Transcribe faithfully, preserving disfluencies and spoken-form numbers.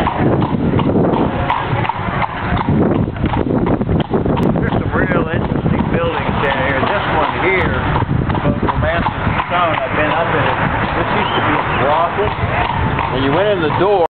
There's some real interesting buildings down here. This one here, Romantic Stone, I've been up in it. This used to be a closet. When you went in the door,